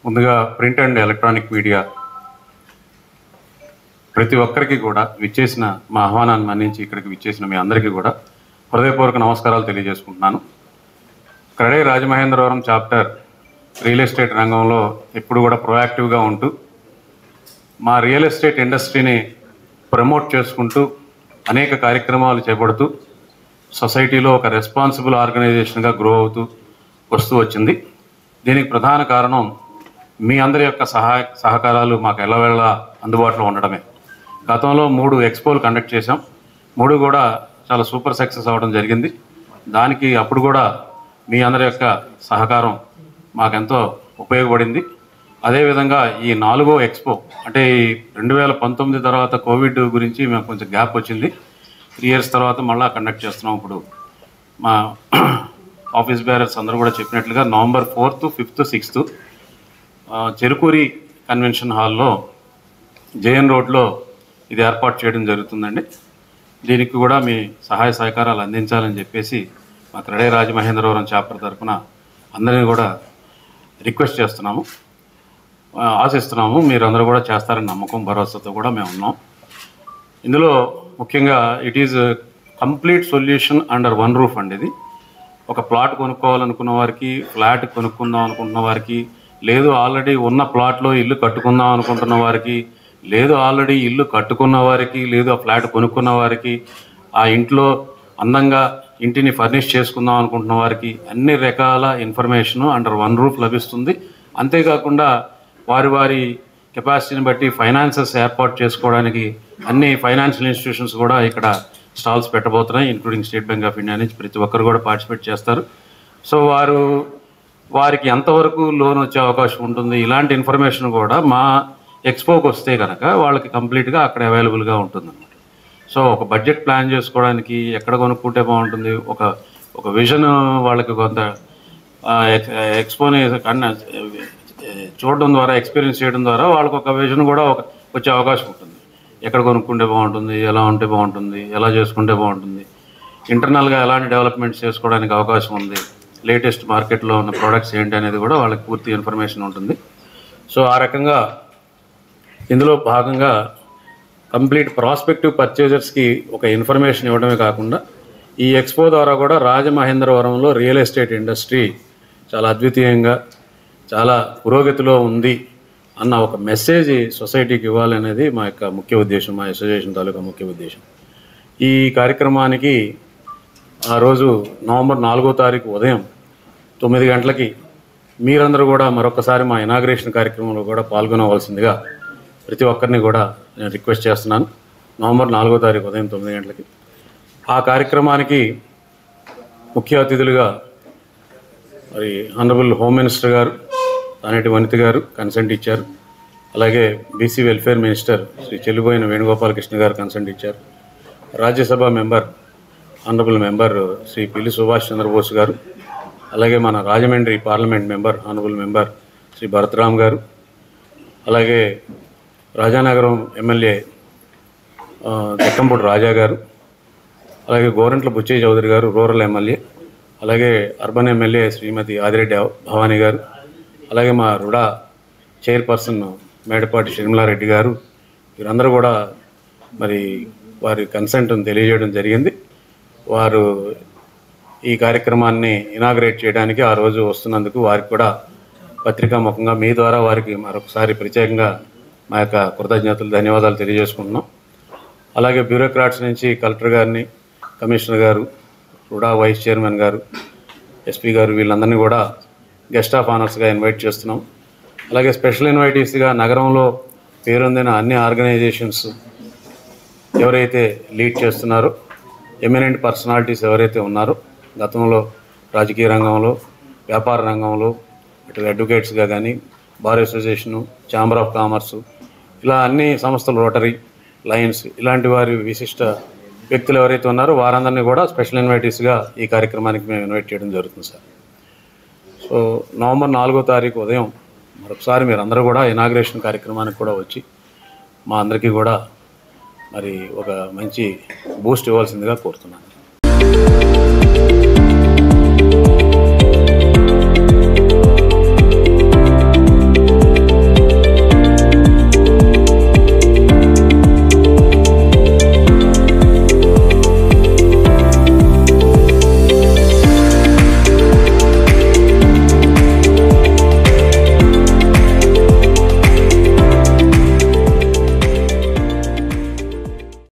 ముందుగా print and electronic media ప్రతి ఒక్కరికి కూడా విచ్చేసిన మా ఆహ్వానాన్ని మన్నించి ఇక్కడికి విచ్చేసిన మీ అందరికీ కూడా హృదయపూర్వక నమస్కారాలు తెలియజేసుకుంటున్నాను. CREDAI Rajamahendravaram chapter real estate రంగంలో ఎప్పుడు కూడా ప్రొయాక్టివ్గా ఉంటూ మా రియల్ ఎస్టేట్ ఇండస్ట్రీని ప్రమోట్ చేసుకుంటూ అనేక కార్యక్రమాలు చేపడుతూ సొసైటీలో ఒక రెస్పాన్సిబుల్ ఆర్గనైజేషన్గా గ్రో అవుతూ వస్తూ వచ్చింది. దీనికి ప్రధాన కారణం మీ అందరి యొక్క సహకారాలు మాకు ఎల్లవేళలా అందుబాటులో ఉండడమే. గతంలో 3 ఎక్స్పోలు కండక్ట్ చేశాం. 3 కూడా చాలా సూపర్ సక్సెస్ అవ్వడం జరిగింది. దానికి అప్పుడు కూడా మీ అందరి యొక్క సహకారం మాకెంతో ఉపయోగపడింది. అదేవిధంగా ఈ 4వ ఎక్స్పో అంటే 2019 తర్వాత కోవిడ్ గురించి మేము కొంచెం గ్యాప్ వచ్చింది. 3 ఇయర్స్ తర్వాత మళ్ళీ కండక్ట్ చేస్తున్నాం. ఇప్పుడు మా ఆఫీస్ బేరర్స్ అందరూ కూడా చెప్పినట్లుగా November 4th, 5th, 6th Cherukuri convention హాల్లో జేఎన్ రోడ్లో ఇది ఏర్పాటు చేయడం జరుగుతుందండి. దీనికి కూడా మీ సహాయ సహకారాలు అందించాలని చెప్పేసి మా క్రెడై రాజమహేంద్రవరం చాప్టర్ తరఫున అందరినీ కూడా రిక్వెస్ట్ చేస్తున్నాము, ఆశిస్తున్నాము. మీరందరూ కూడా చేస్తారని నమ్మకం, భరోసాతో కూడా మేము ఉన్నాం. ఇందులో ముఖ్యంగా it is complete solution under one roof అండి. ఇది ఒక ప్లాట్ కొనుక్కోవాలనుకున్న వారికి, ఫ్లాట్ కొనుక్కుందాం అనుకుంటున్న వారికి, లేదు ఆల్రెడీ ఉన్న ప్లాట్లో ఇల్లు కట్టుకుందాం అనుకుంటున్న వారికి, లేదు ఆల్రెడీ ఇల్లు కట్టుకున్న వారికి, లేదు ఆ ఫ్లాట్ కొనుక్కున్న వారికి, ఆ ఇంట్లో అందంగా ఇంటిని ఫర్నిష్ చేసుకుందాం అనుకుంటున్న వారికి అన్ని రకాల ఇన్ఫర్మేషను అండర్ వన్ రూఫ్ లభిస్తుంది. అంతేకాకుండా వారి వారి కెపాసిటీని బట్టి ఫైనాన్సెస్ ఏర్పాటు చేసుకోవడానికి అన్ని ఫైనాన్షియల్ ఇన్స్టిట్యూషన్స్ కూడా ఇక్కడ స్టాల్స్ పెట్టబోతున్నాయి. Including State Bank of India నుంచి ప్రతి ఒక్కరు కూడా పార్టిసిపేట్ చేస్తారు. సో వారికి ఎంతవరకు లోన్ వచ్చే అవకాశం ఉంటుంది, ఇలాంటి ఇన్ఫర్మేషన్ కూడా మా ఎక్స్పోకి వస్తే కనుక వాళ్ళకి కంప్లీట్గా అక్కడ అవైలబుల్గా ఉంటుందన్నమాట. సో ఒక బడ్జెట్ ప్లాన్ చేసుకోవడానికి ఎక్కడ కొనుక్కుంటే బాగుంటుంది, ఒక విజన్ వాళ్ళకి కొంత ఎక్స్పోని చూడడం ద్వారా, ఎక్స్పీరియన్స్ చేయడం ద్వారా వాళ్ళకి ఒక విజన్ కూడా వచ్చే అవకాశం ఉంటుంది. ఎక్కడ కొనుక్కుంటే బాగుంటుంది, ఎలా ఉంటే బాగుంటుంది, ఎలా చేసుకుంటే బాగుంటుంది, ఇంటర్నల్గా ఎలాంటి డెవలప్మెంట్స్ చేసుకోవడానికి అవకాశం ఉంది, లేటెస్ట్ మార్కెట్లో ఉన్న ప్రోడక్ట్స్ ఏంటి అనేది కూడా వాళ్ళకి పూర్తి ఇన్ఫర్మేషన్ ఉంటుంది. సో ఆ రకంగా ఇందులో భాగంగా కంప్లీట్ ప్రాస్పెక్టివ్ పర్చేజర్స్కి ఒక ఇన్ఫర్మేషన్ ఇవ్వడమే కాకుండా ఈ ఎక్స్పో ద్వారా కూడా రాజమహేంద్రవరంలో రియల్ ఎస్టేట్ ఇండస్ట్రీ చాలా అద్వితీయంగా, చాలా పురోగతిలో ఉంది అన్న ఒక మెసేజ్ సొసైటీకి ఇవ్వాలనేది మా యొక్క ముఖ్య ఉద్దేశం, మా అసోసియేషన్ తాలూకా ముఖ్య ఉద్దేశం. ఈ కార్యక్రమానికి ఆ రోజు నవంబర్ 4వ తారీఖు ఉదయం 9 గంటలకి మీరందరూ కూడా మరొకసారి మా ఇనాగ్రేషన్ కార్యక్రమంలో కూడా పాల్గొనవలసిందిగా ప్రతి ఒక్కరిని కూడా నేను రిక్వెస్ట్ చేస్తున్నాను. నవంబర్ 4వ తారీఖు ఉదయం 9 గంటలకి ఆ కార్యక్రమానికి ముఖ్య అతిథులుగా మరి ఆనరబుల్ హోమ్ మినిస్టర్ గారు తానేటి వనిత గారు కన్సెంట్ ఇచ్చారు. అలాగే BC welfare minister Shri Chelliboina Venugopalakrishna garu consent ఇచ్చారు. Rajya Sabha member honourable member Shri Pilli Subhash Chandrabose garu, అలాగే మన Rajahmundry parliament member honourable member Shri Bharatram garu, అలాగే రాజానగరం ఎమ్మెల్యే దక్కంపూడి రాజా గారు, అలాగే గోరంట్ల బుచ్చయ్య చౌదరి గారు రూరల్ ఎమ్మెల్యే, అలాగే అర్బన్ ఎమ్మెల్యే శ్రీమతి ఆదిరెడ్డి భవానీ గారు, అలాగే మా రుడా చైర్పర్సన్ మేడపాటి షర్మిలారెడ్డి గారు, వీరందరూ కూడా మరి వారి కన్సెంట్ను తెలియజేయడం జరిగింది. వారు ఈ కార్యక్రమాన్ని ఇనాగ్రేట్ చేయడానికి ఆ రోజు వస్తున్నందుకు వారికి కూడా పత్రికాముఖంగా మీ ద్వారా వారికి మరొకసారి ప్రత్యేకంగా మా యొక్క కృతజ్ఞతలు, ధన్యవాదాలు తెలియజేసుకుంటున్నాం. అలాగే బ్యూరోక్రాట్స్ నుంచి కలెక్టర్ గారిని, కమిషనర్ గారు, రుడా వైస్ చైర్మన్ గారు, ఎస్పీ గారు, వీళ్ళందరినీ కూడా గెస్ట్ ఆఫ్ ఆనర్స్గా ఇన్వైట్ చేస్తున్నాం. అలాగే స్పెషల్ ఇన్వైటీస్గా నగరంలో పేరొందిన అన్ని ఆర్గనైజేషన్స్ ఎవరైతే లీడ్ చేస్తున్నారో, ఎమినెంట్ పర్సనాలిటీస్ ఎవరైతే ఉన్నారో, గతంలో రాజకీయ రంగంలో, వ్యాపార రంగంలో, ఇటు అడ్వకేట్స్గా కానీ, bar association, chamber of commerce, ఇలా అన్ని సంస్థలు, రోటరీ, లయన్స్, ఇలాంటి వారి విశిష్ట వ్యక్తులు ఎవరైతే ఉన్నారో వారందరినీ కూడా స్పెషల్ ఇన్వైటీస్గా ఈ కార్యక్రమానికి మేము ఇన్వైట్ చేయడం జరుగుతుంది సార్. సో నవంబర్ 4వ తారీఖు ఉదయం మరొకసారి మీరందరూ కూడా ఇనాగ్రేషన్ కార్యక్రమానికి కూడా వచ్చి మా అందరికీ కూడా మరి ఒక మంచి బూస్ట్ ఇవ్వాల్సిందిగా కోరుతున్నాను.